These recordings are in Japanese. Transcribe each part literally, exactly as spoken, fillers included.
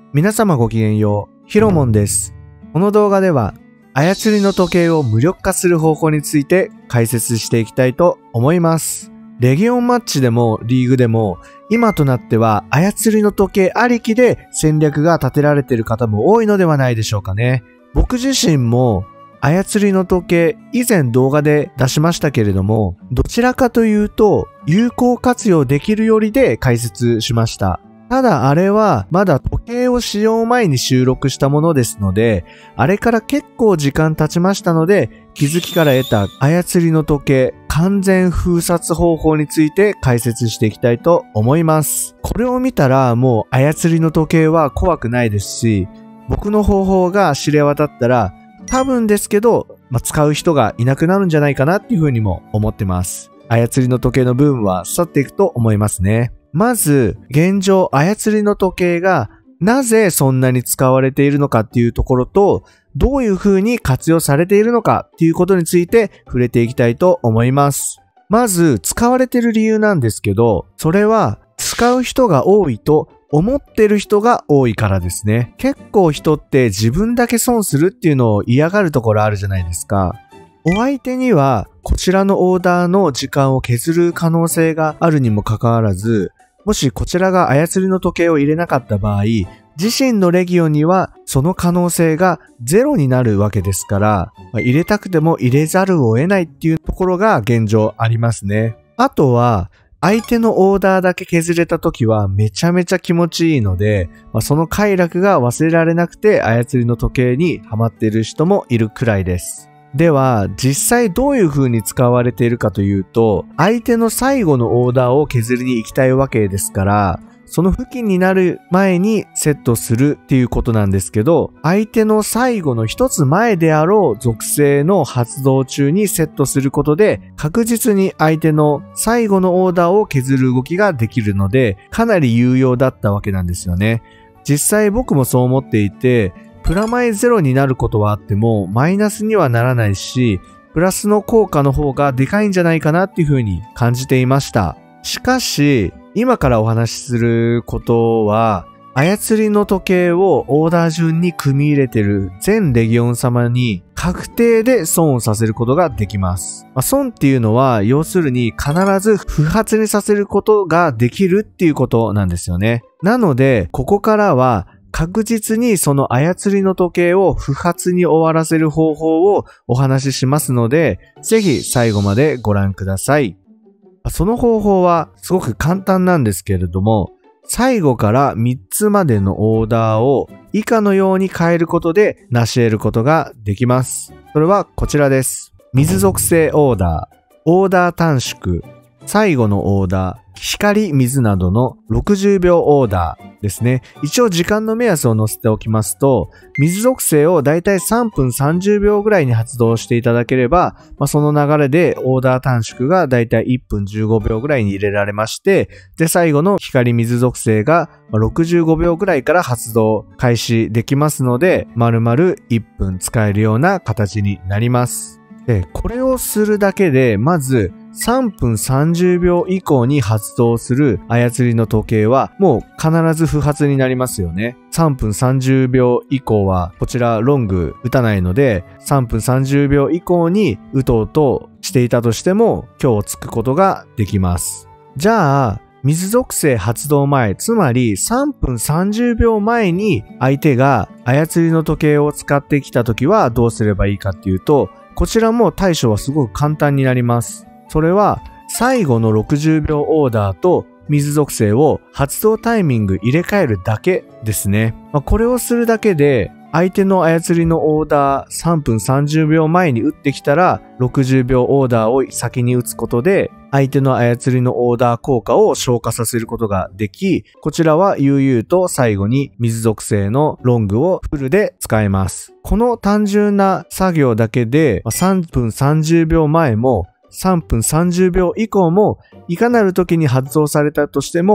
皆様ごきげんよう、ひろもんです。この動画では、操りの時計を無力化する方法について解説していきたいと思います。レギオンマッチでもリーグでも、今となっては操りの時計ありきで戦略が立てられている方も多いのではないでしょうかね。僕自身も操りの時計以前動画で出しましたけれども、どちらかというと有効活用できるよりで解説しました。ただあれはまだ時計を使用前に収録したものですので、あれから結構時間経ちましたので、気づきから得た操りの時計完全封殺方法について解説していきたいと思います。これを見たらもう操りの時計は怖くないですし、僕の方法が知れ渡ったら多分ですけど、まあ、使う人がいなくなるんじゃないかなっていうふうにも思ってます。操りの時計のブームは去っていくと思いますね。まず、現状操りの時計がなぜそんなに使われているのかっていうところと、どういう風に活用されているのかっていうことについて触れていきたいと思います。まず、使われている理由なんですけど、それは使う人が多いと思ってる人が多いからですね。結構人って自分だけ損するっていうのを嫌がるところあるじゃないですか。お相手にはこちらのオーダーの時間を削る可能性があるにもかかわらず、もしこちらが操りの時計を入れなかった場合、自身のレギオンにはその可能性がゼロになるわけですから、入れたくても入れざるを得ないっていうところが現状ありますね。あとは、相手のオーダーだけ削れた時はめちゃめちゃ気持ちいいので、まあ、その快楽が忘れられなくて操りの時計にハマっている人もいるくらいです。では、実際どういう風に使われているかというと、相手の最後のオーダーを削りに行きたいわけですから、その付近になる前にセットするっていうことなんですけど、相手の最後の一つ前であろう属性の発動中にセットすることで、確実に相手の最後のオーダーを削る動きができるので、かなり有用だったわけなんですよね。実際僕もそう思っていて、プラマイゼロになることはあっても、マイナスにはならないし、プラスの効果の方がでかいんじゃないかなっていう風に感じていました。しかし、今からお話しすることは、操りの時計をオーダー順に組み入れている全レギオン様に確定で損をさせることができます。まあ、損っていうのは、要するに必ず不発にさせることができるっていうことなんですよね。なので、ここからは、確実にその操りの時計を不発に終わらせる方法をお話ししますので、ぜひ最後までご覧ください。その方法はすごく簡単なんですけれども、最後からみっつまでのオーダーを以下のように変えることで成し得ることができます。それはこちらです。水属性オーダー、オーダー短縮、最後のオーダー、光、水などのろくじゅうびょうオーダーですね。一応時間の目安を載せておきますと、水属性をだいたいさんぷんさんじゅうびょうぐらいに発動していただければ、まあ、その流れでオーダー短縮がだいたいいっぷんじゅうごびょうぐらいに入れられまして、で、最後の光水属性がろくじゅうごびょうぐらいから発動開始できますので、丸々いっぷん使えるような形になります。で、これをするだけで、まず、さんぷんさんじゅうびょう以降に発動する操りの時計はもう必ず不発になりますよね。さんぷんさんじゅうびょう以降はこちらロング打たないので、さんぷんさんじゅうびょう以降に打とうとしていたとしても今日つくことができます。じゃあ、水属性発動前、つまりさんぷんさんじゅうびょう前に相手が操りの時計を使ってきたときはどうすればいいかっていうと、こちらも対処はすごく簡単になります。それは最後のろくじゅうびょうオーダーと水属性を発動タイミング入れ替えるだけですね。まあ、これをするだけで相手の操りのオーダーさんぷんさんじゅうびょう前に打ってきたらろくじゅうびょうオーダーを先に打つことで相手の操りのオーダー効果を消化させることができ、こちらは悠々と最後に水属性のロングをフルで使えます。この単純な作業だけでさんぷんさんじゅうびょう前もさんぷんさんじゅうびょう以降もいかなる時に発動されたとしても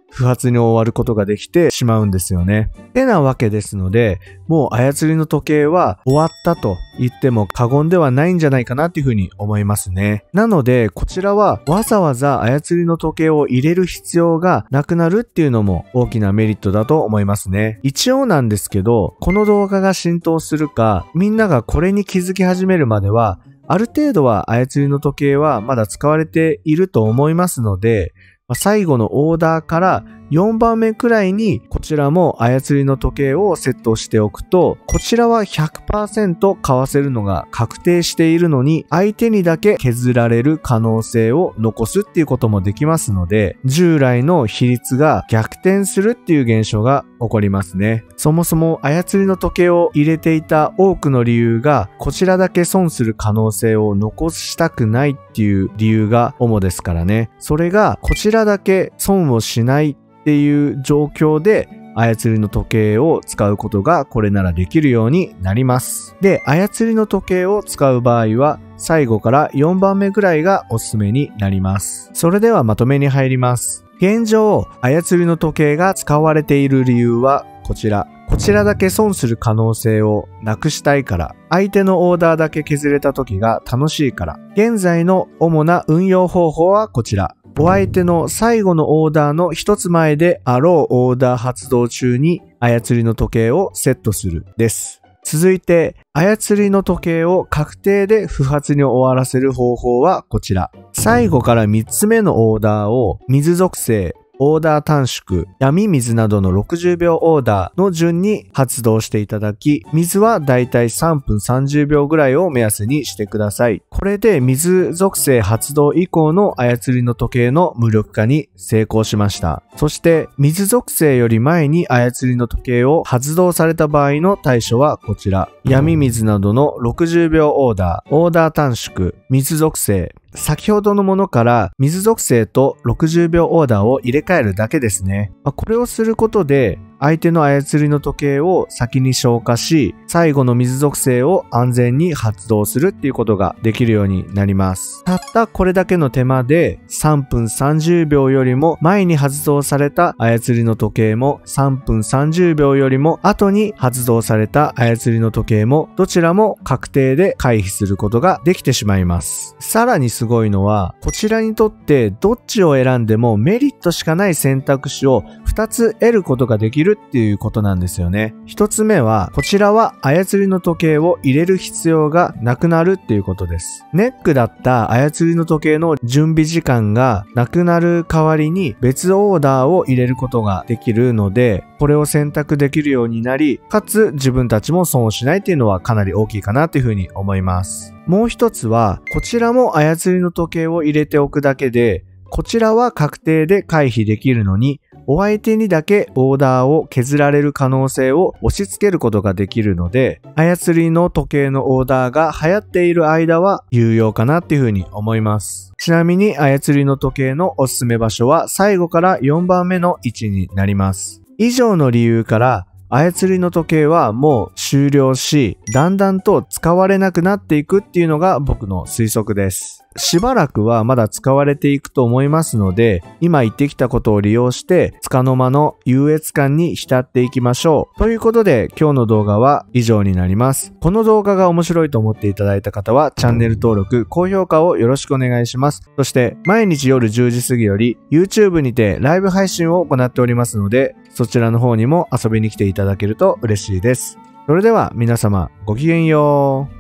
不発に終わることができてしまうんですよね。てなわけですので、もう操りの時計は終わったと言っても過言ではないんじゃないかなっていうふうに思いますね。なので、こちらはわざわざ操りの時計を入れる必要がなくなるっていうのも大きなメリットだと思いますね。一応なんですけど、この動画が浸透するか、みんながこれに気づき始めるまでは、ある程度は操りの時計はまだ使われていると思いますので、最後のオーダーからよんばんめくらいにこちらも操りの時計をセットしておくと、こちらは ひゃくパーセント 買わせるのが確定しているのに、相手にだけ削られる可能性を残すっていうこともできますので、従来の比率が逆転するっていう現象が起こりますね。そもそも操りの時計を入れていた多くの理由が、こちらだけ損する可能性を残したくないっていう理由が主ですからね。それがこちらだけ損をしないっていう状況で操りの時計を使うことがこれならできるようになります。で、操りの時計を使う場合は最後からよんばんめぐらいがおすすめになります。それではまとめに入ります。現状、操りの時計が使われている理由はこちら。こちらだけ損する可能性をなくしたいから、相手のオーダーだけ削れた時が楽しいから。現在の主な運用方法はこちら。お相手の最後のオーダーの一つ前であろうオーダー発動中に操りの時計をセットするです。続いて、操りの時計を確定で不発に終わらせる方法はこちら。最後からみっつめのオーダーを水属性、オーダー短縮、闇水などのろくじゅうびょうオーダーの順に発動していただき、水はだいたいさんぷんさんじゅうびょうぐらいを目安にしてください。これで水属性発動以降の操りの時計の無力化に成功しました。そして水属性より前に操りの時計を発動された場合の対処はこちら。闇水などのろくじゅうびょうオーダー、オーダー短縮、水属性、先ほどのものから水属性とろくじゅうびょうオーダーを入れ替えるだけですね。これをすることで相手の操りの時計を先に消化し、最後の水属性を安全に発動するっていうことができるようになります。たったこれだけの手間でさんぷんさんじゅうびょうよりも前に発動された操りの時計もさんぷんさんじゅうびょうよりも後に発動された操りの時計もどちらも確定で回避することができてしまいます。さらにすごいのは、こちらにとってどっちを選んでもメリットしかない選択肢をふたつ得ることができるっていうことなんですよね。ひとつめは、こちらは操りの時計を入れる必要がなくなるっていうことです。ネックだった操りの時計の準備時間がなくなる代わりに別オーダーを入れることができるので、これを選択できるようになり、かつ自分たちも損をしないっていうのはかなり大きいかなというふうに思います。もう一つは、こちらも操りの時計を入れておくだけで、こちらは確定で回避できるのに、お相手にだけオーダーを削られる可能性を押し付けることができるので、操りの時計のオーダーが流行っている間は有用かなっていうふうに思います。ちなみに操りの時計のおすすめ場所は最後からよんばんめの位置になります。以上の理由から操りの時計はもう終了し、だんだんと使われなくなっていくっていうのが僕の推測です。しばらくはまだ使われていくと思いますので、今言ってきたことを利用して束の間の優越感に浸っていきましょう。ということで今日の動画は以上になります。この動画が面白いと思っていただいた方はチャンネル登録、高評価をよろしくお願いします。そして毎日夜じゅうじ過ぎより YouTube にてライブ配信を行っておりますので、そちらの方にも遊びに来ていただけると嬉しいです。それでは皆様ごきげんよう。